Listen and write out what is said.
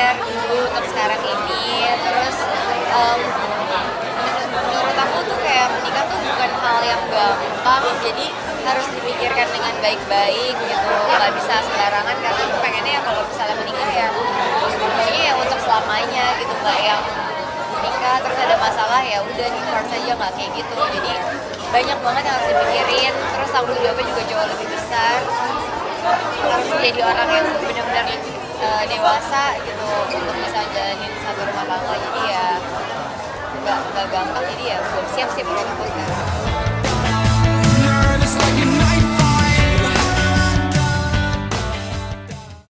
prepare dulu untuk sekarang ini. Terus menurut aku tuh kayak menikah tuh bukan hal yang gampang, jadi harus dipikirkan dengan baik-baik gitu, nggak bisa sembarangan karena aku pengennya ya kalau misalnya menikah ya maunya ya untuk selamanya gitu, nggak yang nikah terus ada masalah ya udah divorce aja, nggak kayak gitu. Jadi banyak banget yang harus dipikirin, terus tanggung jawabnya juga jauh lebih besar, harus jadi orang yang benar-benar dewasa gitu untuk bisa jalanin satu rumah tangga. Jadi ya nggak gampang, jadi ya belum siap sih menurut aku sekarang.